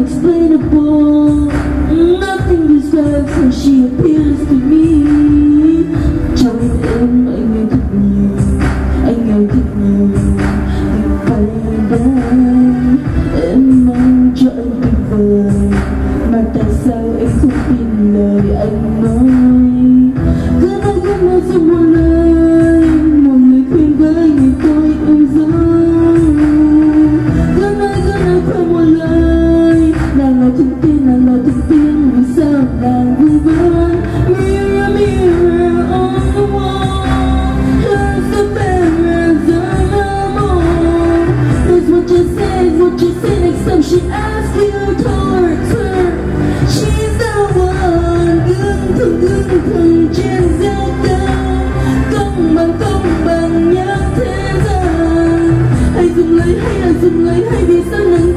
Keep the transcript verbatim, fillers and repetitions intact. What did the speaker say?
unexplainable. Nothing describes how she appears to me. Trong em anh yêu thật nhiều, anh yêu thật nhiều. Vì phải đây em mong cho anh tuyệt vời, mà tại sao em không tin lời anh nói? Cứ nói không nói ra một lời, một lời khuyên với người tôi yêu dấu. Cứ nói cứ nói không một lời, nàng nói thông tin, nàng nói thông tin, vì sao nàng vui vơi? Mirror, mirror on the wall, who's the better than the more? Here's what you say, what you say next time she asks you towards her. She's the one, gương thường gương thường trên gieo cao, công bằng công bằng nhất thế gian. Hãy dùng lời hay là dùng lời hay vì sao nàng